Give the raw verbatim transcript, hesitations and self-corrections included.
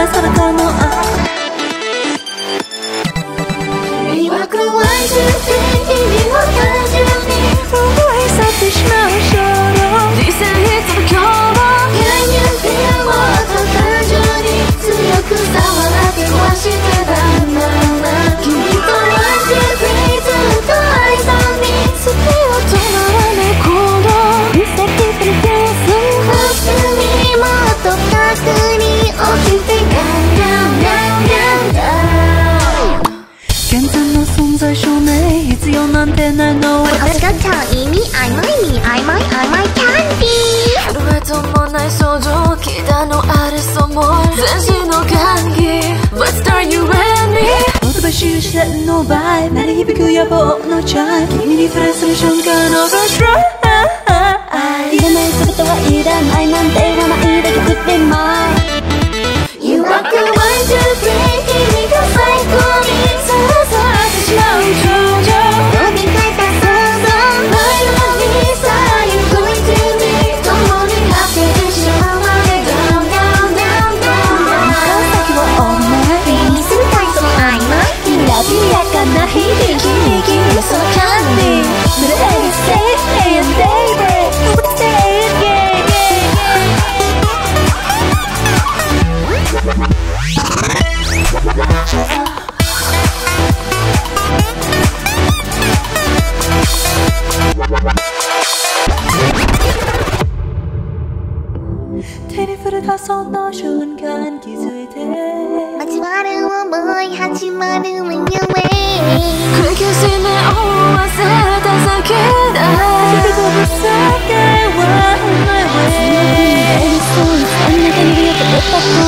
다 살아가 너 We walk the one, two, three君を感じるに燃え去ってしまう衝動人生一つの今日も現実的なもっと単純に強く触らって壊してたんだな君と one, two, three ずっと愛さんに好きは止まらない行動見せてくれてる明日にもっと確に起きてガンガンガンガンガン現在の存在証明必要なんてないの私がちゃん意味曖昧に曖昧曖昧キャンディー震えともない症状聞いたのあれそうも全身の感激 Let's start you and me 言葉修正の場合鳴り響く野望のチャイ君に触れする瞬間の Let's try いらない全てはいらないなんて言わないでくれまい You walk the one, two, three 君が最高にさらさらってしまう頂上呼びかえた想像 My love is are you going to me 共に果ててしまうまで Down, down, down, down 先を追う目にする体操曖昧きらびやかな日々君君そのキャンディー濡れる Safe and daybreak Nobody say it yeah手に触れたその瞬間気づいて交わる想い始まる夢苦しみを忘れた先だ日々飛ぶ世界は On my way あんなに見えて